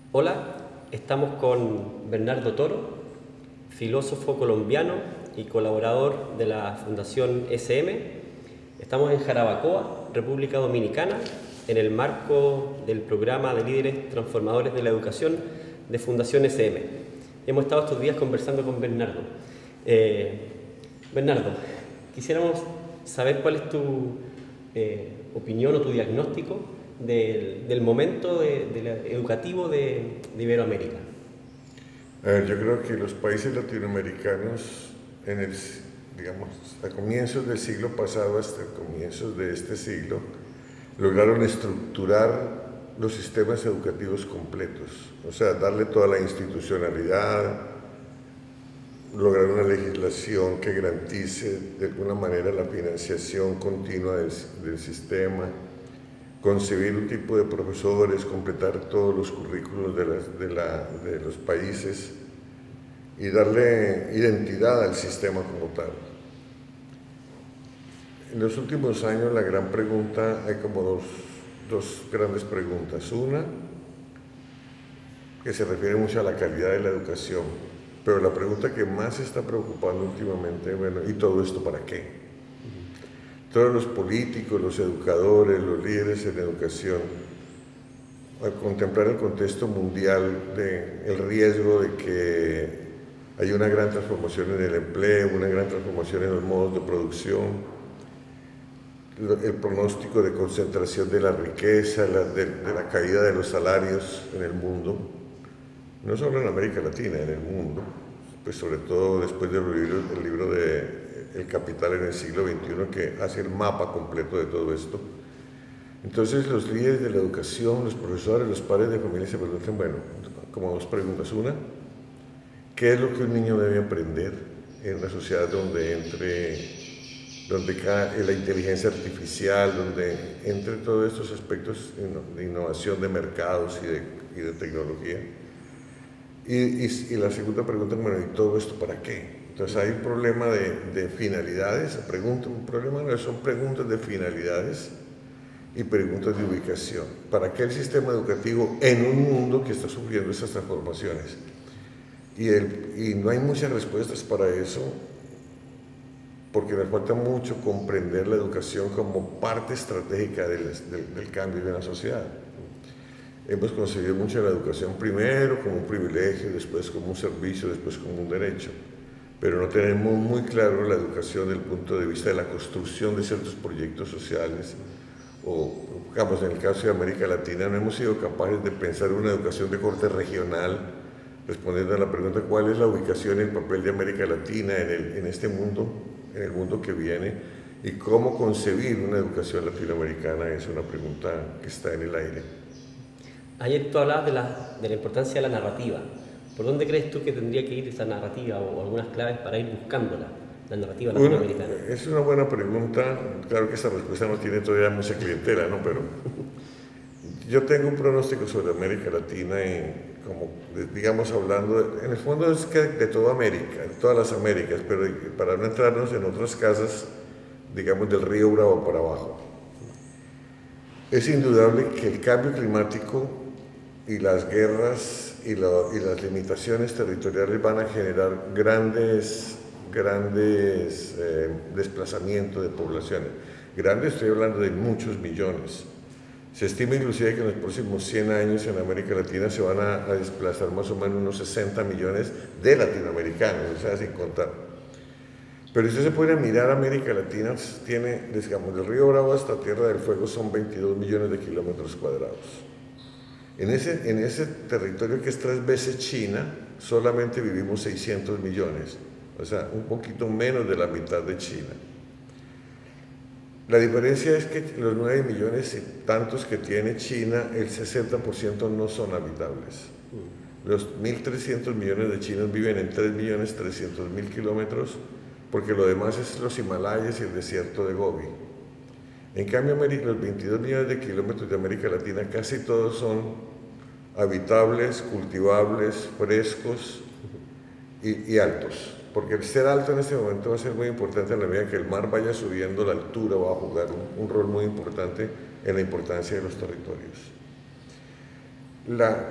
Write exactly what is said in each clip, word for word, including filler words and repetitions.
Hola, estamos con Bernardo Toro, filósofo colombiano y colaborador de la Fundación S M. Estamos en Jarabacoa, República Dominicana, en el marco del programa de líderes transformadores de la educación de Fundación S M. Hemos estado estos días conversando con Bernardo. Eh, Bernardo, quisiéramos saber cuál es tu eh, opinión o tu diagnóstico del, del momento de, de la, educativo de, de Iberoamérica. A ver, yo creo que los países latinoamericanos, en el, digamos, a comienzos del siglo pasado hasta comienzos de este siglo, lograron estructurar los sistemas educativos completos, o sea, darle toda la institucionalidad, lograr una legislación que garantice de alguna manera la financiación continua del, del sistema, concebir un tipo de profesores, completar todos los currículos de, las, de, la, de los países y darle identidad al sistema como tal. En los últimos años la gran pregunta, hay como dos, dos grandes preguntas. Una, que se refiere mucho a la calidad de la educación, pero la pregunta que más se está preocupando últimamente, bueno, ¿y todo esto para qué? Todos los políticos, los educadores, los líderes en educación, al contemplar el contexto mundial del riesgo de que hay una gran transformación en el empleo, una gran transformación en los modos de producción, el pronóstico de concentración de la riqueza, la, de, de la caída de los salarios en el mundo, no solo en América Latina, en el mundo, pues sobre todo después del libro, el libro de El Capital en el siglo veintiuno, que hace el mapa completo de todo esto. Entonces los líderes de la educación, los profesores, los padres de familia se preguntan, bueno, como dos preguntas. Una, ¿qué es lo que un niño debe aprender en una sociedad donde entre, donde cae la inteligencia artificial, donde entre todos estos aspectos de innovación de mercados y de, y de tecnología? Y, y, y la segunda pregunta, bueno, ¿y todo esto para qué? Entonces hay un problema de, de finalidades, pregunta, un problema no, son preguntas de finalidades y preguntas de ubicación. ¿Para qué el sistema educativo en un mundo que está sufriendo estas transformaciones? Y, el, y no hay muchas respuestas para eso, porque nos falta mucho comprender la educación como parte estratégica del, del, del cambio de una sociedad. Hemos concebido mucho la educación primero como un privilegio, después como un servicio, después como un derecho. Pero no tenemos muy claro la educación desde el punto de vista de la construcción de ciertos proyectos sociales, o, digamos, en el caso de América Latina no hemos sido capaces de pensar una educación de corte regional, respondiendo a la pregunta ¿cuál es la ubicación y el papel de América Latina en, el, en este mundo, en el mundo que viene? Y cómo concebir una educación latinoamericana es una pregunta que está en el aire. Ayer tú hablabas de la, de la importancia de la narrativa. ¿Por dónde crees tú que tendría que ir esa narrativa o algunas claves para ir buscándola, la narrativa latinoamericana? Bueno, es una buena pregunta. Claro que esa respuesta no tiene todavía mucha clientela, ¿no? Pero yo tengo un pronóstico sobre América Latina y, como digamos, hablando, de, en el fondo es que de toda América, de todas las Américas, pero para no entrarnos en otras casas, digamos, del río Bravo para abajo. Es indudable que el cambio climático y las guerras y, lo, y las limitaciones territoriales van a generar grandes, grandes eh, desplazamientos de poblaciones. Grandes, estoy hablando de muchos millones. Se estima inclusive que en los próximos cien años en América Latina se van a, a desplazar más o menos unos sesenta millones de latinoamericanos, o sea, sin contar. Pero si usted se puede mirar, América Latina tiene, digamos, del Río Bravo hasta Tierra del Fuego son veintidós millones de kilómetros cuadrados. En ese, en ese territorio que es tres veces China, solamente vivimos seiscientos millones, o sea, un poquito menos de la mitad de China. La diferencia es que los nueve millones y tantos que tiene China, el sesenta por ciento no son habitables. Los mil trescientos millones de chinos viven en tres millones trescientos mil kilómetros, porque lo demás es los Himalayas y el desierto de Gobi. En cambio, los veintidós millones de kilómetros de América Latina casi todos son habitables, cultivables, frescos y, y altos. Porque el ser alto en este momento va a ser muy importante en la medida que el mar vaya subiendo, la altura va a jugar un, un rol muy importante en la importancia de los territorios. La,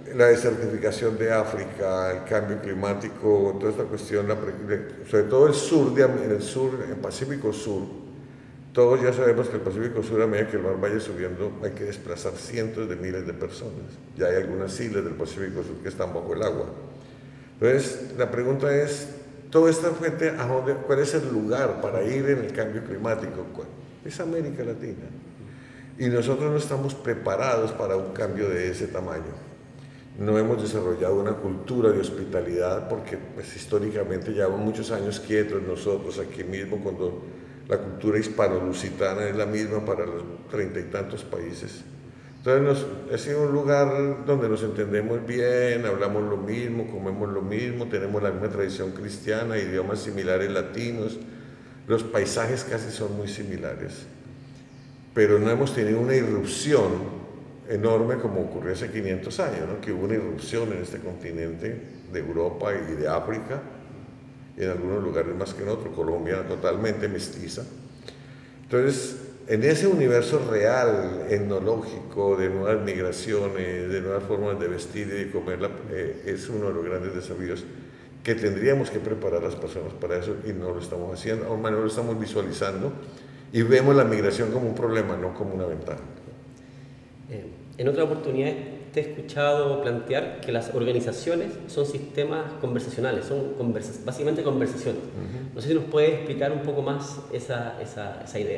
la desertificación de África, el cambio climático, toda esta cuestión, la, sobre todo el sur, de, el sur, el Pacífico Sur, todos ya sabemos que el Pacífico Sur, a medida que el mar vaya subiendo, hay que desplazar cientos de miles de personas. Ya hay algunas islas del Pacífico Sur que están bajo el agua. Entonces, la pregunta es, toda esta gente, ¿a dónde, ¿cuál es el lugar para ir en el cambio climático? ¿Cuál? Es América Latina. Y nosotros no estamos preparados para un cambio de ese tamaño. No hemos desarrollado una cultura de hospitalidad porque pues, históricamente llevamos muchos años quietos nosotros aquí mismo, cuando la cultura hispano-lusitana es la misma para los treinta y tantos países. Entonces nos, ha sido un lugar donde nos entendemos bien, hablamos lo mismo, comemos lo mismo, tenemos la misma tradición cristiana, idiomas similares latinos, los paisajes casi son muy similares, pero no hemos tenido una irrupción enorme como ocurrió hace quinientos años, ¿no? Que hubo una irrupción en este continente de Europa y de África, y en algunos lugares más que en otros, Colombia totalmente mestiza. Entonces, en ese universo real, etnológico, de nuevas migraciones, de nuevas formas de vestir y de comer, eh, es uno de los grandes desafíos que tendríamos que preparar a las personas para eso, y no lo estamos haciendo, aún más no lo estamos visualizando, y vemos la migración como un problema, no como una ventaja. Eh, en otra oportunidad te he escuchado plantear que las organizaciones son sistemas conversacionales, son conversa básicamente conversaciones. Uh-huh. No sé si nos puedes explicar un poco más esa, esa, esa idea.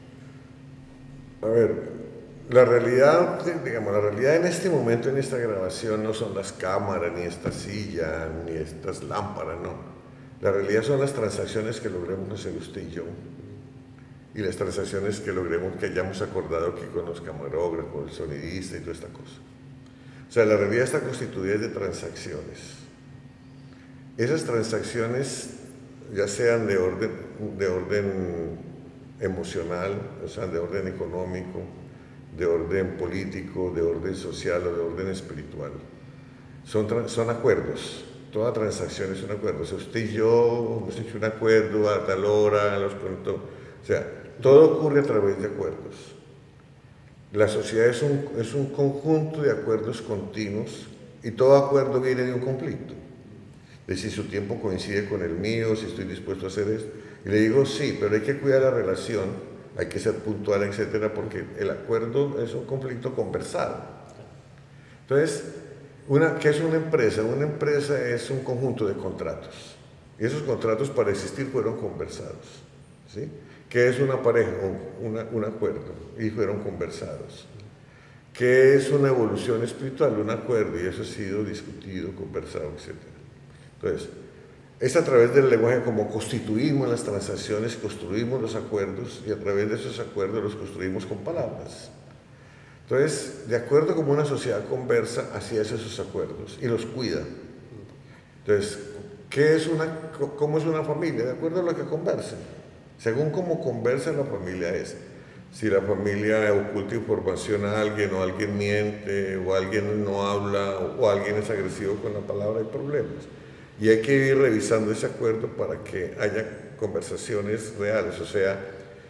A ver, la realidad, digamos, la realidad en este momento, en esta grabación, no son las cámaras, ni esta silla, ni estas lámparas, no. La realidad son las transacciones que logremos hacer usted y yo. Y las transacciones que logremos, que hayamos acordado aquí con los camarógrafos, el sonidista y toda esta cosa. O sea, la realidad está constituida de transacciones. Esas transacciones, ya sean de orden, de orden emocional, o sea, de orden económico, de orden político, de orden social o de orden espiritual, son, son acuerdos. Toda transacción es un acuerdo. O sea, usted y yo hemos hecho un acuerdo a tal hora, los pronto, o sea, todo ocurre a través de acuerdos. La sociedad es un, es un conjunto de acuerdos continuos, y todo acuerdo viene de un conflicto. De si su tiempo coincide con el mío, si estoy dispuesto a hacer esto. Y le digo, sí, pero hay que cuidar la relación, hay que ser puntual, etcétera, porque el acuerdo es un conflicto conversado. Entonces, una, ¿qué es una empresa? Una empresa es un conjunto de contratos. Y esos contratos, para existir, fueron conversados, ¿sí? ¿Qué es una pareja? Una, un acuerdo, y fueron conversados. ¿Qué es una evolución espiritual? Un acuerdo, y eso ha sido discutido, conversado, etcétera. Entonces, es a través del lenguaje como constituimos las transacciones, construimos los acuerdos, y a través de esos acuerdos los construimos con palabras. Entonces, de acuerdo como una sociedad conversa, así hace esos acuerdos y los cuida. Entonces, ¿qué es una, ¿cómo es una familia? De acuerdo a lo que conversen. Según cómo conversa la familia es. Si la familia oculta información a alguien, o alguien miente, o alguien no habla, o alguien es agresivo con la palabra, hay problemas. Y hay que ir revisando ese acuerdo para que haya conversaciones reales, o sea,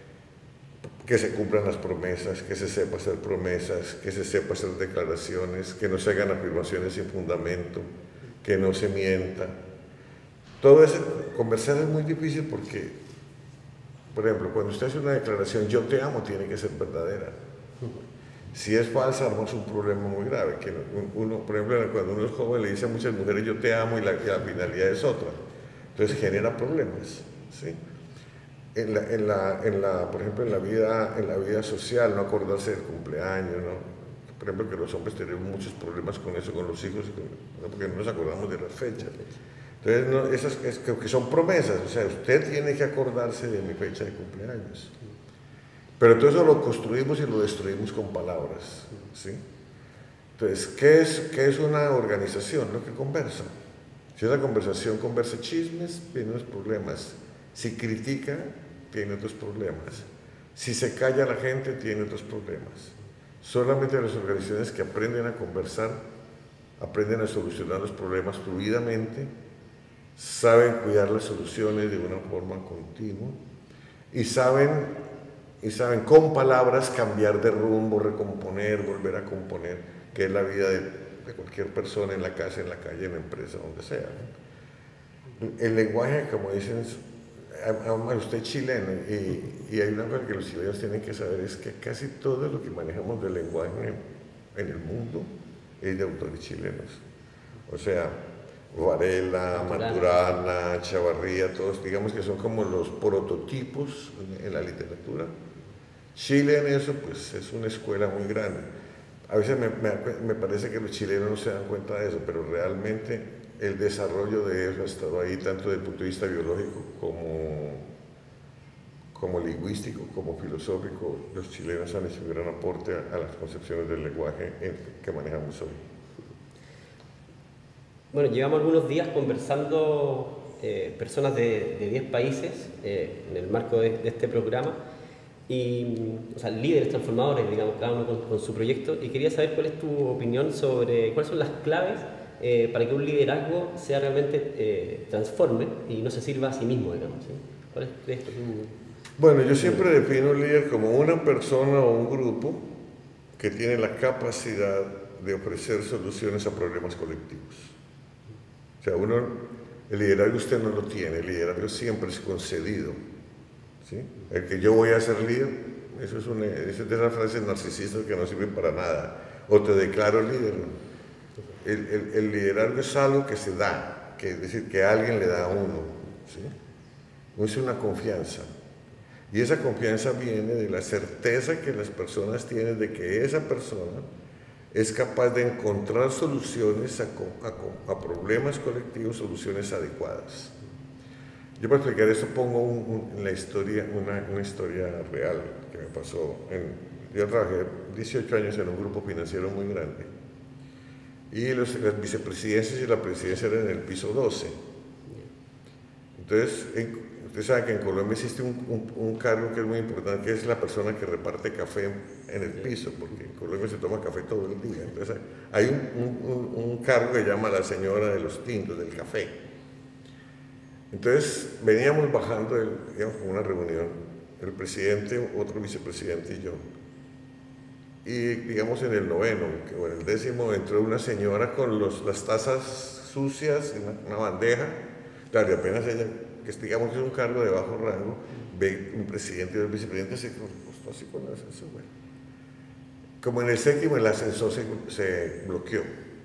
que se cumplan las promesas, que se sepa hacer promesas, que se sepa hacer declaraciones, que no se hagan afirmaciones sin fundamento, que no se mienta. Todo eso, conversar es muy difícil porque, por ejemplo, cuando usted hace una declaración, yo te amo, tiene que ser verdadera. Si es falsa, armamos un problema muy grave. Que uno, por ejemplo, cuando uno es joven le dice a muchas mujeres yo te amo y la, y la finalidad es otra. Entonces genera problemas, ¿sí? En la, en la, en la, por ejemplo, en la, vida, en la vida social, no acordarse del cumpleaños, ¿no? Por ejemplo, que los hombres tenemos muchos problemas con eso, con los hijos, ¿no? Porque no nos acordamos de las fechas. Entonces, no, esas es, que son promesas, o sea, usted tiene que acordarse de mi fecha de cumpleaños. Pero todo eso lo construimos y lo destruimos con palabras, ¿sí? Entonces, ¿qué es, qué es una organización? Lo que conversa. Si esa conversación conversa chismes, tiene unos problemas. Si critica, tiene otros problemas. Si se calla la gente, tiene otros problemas. Solamente las organizaciones que aprenden a conversar, aprenden a solucionar los problemas fluidamente, saben cuidar las soluciones de una forma continua y saben... y saben con palabras cambiar de rumbo, recomponer, volver a componer, que es la vida de de cualquier persona en la casa, en la calle, en la empresa, donde sea, ¿no? El lenguaje, como dicen, ama usted chileno, y, y hay una cosa que los chilenos tienen que saber, es que casi todo lo que manejamos del lenguaje en, en el mundo es de autores chilenos. O sea, Varela, Maturana, Chavarría, todos digamos que son como los prototipos en, en la literatura. Chile en eso pues es una escuela muy grande. A veces me, me, me parece que los chilenos no se dan cuenta de eso, pero realmente el desarrollo de eso ha estado ahí tanto desde el punto de vista biológico como, como lingüístico, como filosófico. Los chilenos han hecho un gran aporte a, a las concepciones del lenguaje que manejamos hoy. Bueno, llevamos algunos días conversando eh, personas de diez países eh, en el marco de, de este programa, y, o sea, líderes transformadores, digamos, cada uno con, con su proyecto, y quería saber cuál es tu opinión sobre cuáles son las claves eh, para que un liderazgo sea realmente eh, transforme y no se sirva a sí mismo, digamos, ¿sí? ¿Cuál es, crees que es un... Bueno, yo siempre defino un líder como una persona o un grupo que tiene la capacidad de ofrecer soluciones a problemas colectivos. O sea, uno, el liderazgo usted no lo tiene, el liderazgo siempre es concedido, ¿sí? El que yo voy a ser líder, eso es, una, eso es de esas frases narcisistas que no sirven para nada, o te declaro líder, ¿no? El, el, el liderazgo es algo que se da, que es decir, que alguien le da a uno, ¿sí? Es una confianza, y esa confianza viene de la certeza que las personas tienen de que esa persona es capaz de encontrar soluciones a, a, a problemas colectivos, soluciones adecuadas. Yo para explicar esto pongo un, un, en la historia, una, una historia real que me pasó. En, yo trabajé dieciocho años en un grupo financiero muy grande, y los, las vicepresidencias y la presidencia eran en el piso doce. Entonces, en, usted sabe que en Colombia existe un, un, un cargo que es muy importante, que es la persona que reparte café en el piso, porque en Colombia se toma café todo el día. Entonces hay un, un, un cargo que llama la señora de los tintos, del café. Entonces veníamos bajando, el, digamos, con una reunión, el presidente, otro vicepresidente y yo. Y digamos en el noveno o en el décimo entró una señora con los, las tazas sucias en una, una bandeja. Claro, y apenas ella, que digamos que es un cargo de bajo rango, ve un presidente y el vicepresidente se costó así con el ascensor. Bueno. Como en el séptimo el ascensor se, se bloqueó,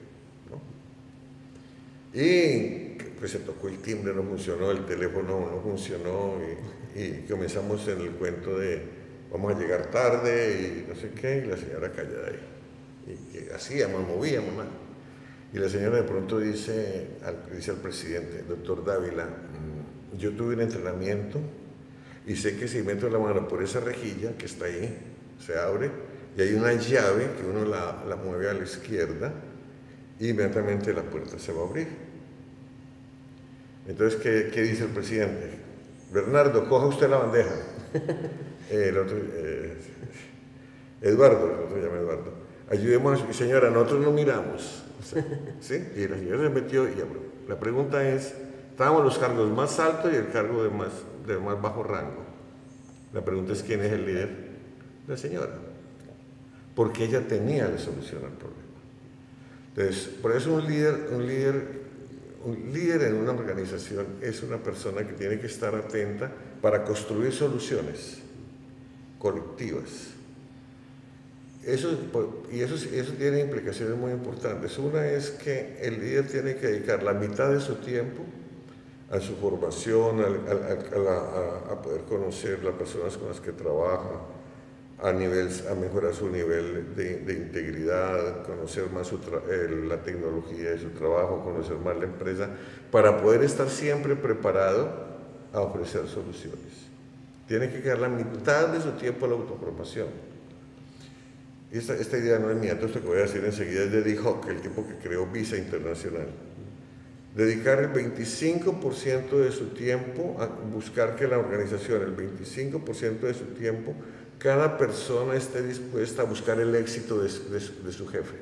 ¿no? Y pues se tocó el timbre, no funcionó, el teléfono no funcionó, y, y comenzamos en el cuento de vamos a llegar tarde y no sé qué, y la señora callada ahí. Y que hacíamos, movíamos, ¿no? Y la señora de pronto dice al, dice al presidente, doctor Dávila, yo tuve un entrenamiento y sé que si meto la mano por esa rejilla que está ahí, se abre y hay una llave que uno la, la mueve a la izquierda y inmediatamente la puerta se va a abrir. Entonces, ¿qué, qué dice el presidente? Bernardo, coja usted la bandeja. Eh, el otro, eh, Eduardo, el otro llama Eduardo, ayudémonos, señora, nosotros no miramos. ¿Sí? Y la señora se metió y abrió. La pregunta es, estábamos los cargos más altos y el cargo de más, de más bajo rango. La pregunta es, ¿quién es el líder? La señora. Porque ella tenía la solución al problema. Entonces, por eso un líder, un líder, un líder en una organización es una persona que tiene que estar atenta para construir soluciones colectivas. Eso, y eso, eso tiene implicaciones muy importantes. Una es que el líder tiene que dedicar la mitad de su tiempo a su formación, a, a, a, la, a, a poder conocer las personas con las que trabaja, a, nivel, a mejorar su nivel de, de integridad, conocer más su el, la tecnología de su trabajo, conocer más la empresa, para poder estar siempre preparado a ofrecer soluciones. Tiene que dedicar la mitad de su tiempo a la autoformación. Y esta, esta idea no es mía, todo esto que voy a decir enseguida es de Dee Hock, el tipo que creó Visa Internacional. Dedicar el veinticinco por ciento de su tiempo a buscar que la organización, el veinticinco por ciento de su tiempo, cada persona esté dispuesta a buscar el éxito de, de, de su jefe.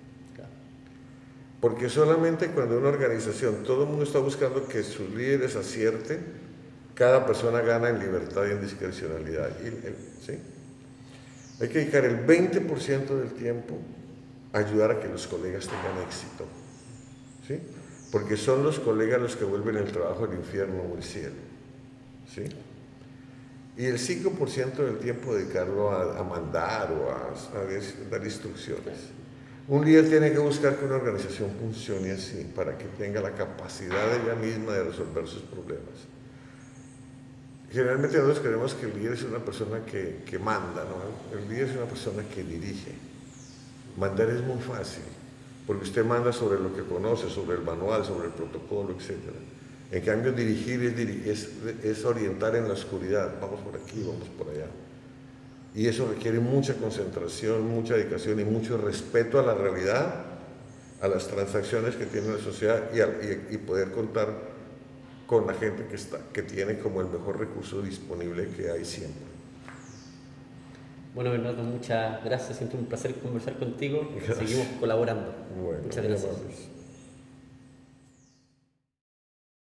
Porque solamente cuando una organización, todo el mundo está buscando que sus líderes acierten, cada persona gana en libertad y en discrecionalidad. Y, ¿sí? Hay que dedicar el veinte por ciento del tiempo ayudar a que los colegas tengan éxito, ¿sí? Porque son los colegas los que vuelven el trabajo del infierno o el cielo, ¿sí? Y el cinco por ciento del tiempo dedicarlo a, a mandar o a, a dar instrucciones. Un líder tiene que buscar que una organización funcione así, para que tenga la capacidad de ella misma de resolver sus problemas. Generalmente nosotros creemos que el líder es una persona que, que manda, ¿no? El líder es una persona que dirige. Mandar es muy fácil, porque usted manda sobre lo que conoce, sobre el manual, sobre el protocolo, etcétera. En cambio, dirigir es, es, es orientar en la oscuridad, vamos por aquí, vamos por allá. Y eso requiere mucha concentración, mucha dedicación y mucho respeto a la realidad, a las transacciones que tiene la sociedad y, a, y, y poder contar con la gente que, está, que tiene como el mejor recurso disponible que hay siempre. Bueno, Bernardo, muchas gracias. Siempre un placer conversar contigo. Gracias. Seguimos colaborando. Bueno, muchas gracias. Amamos.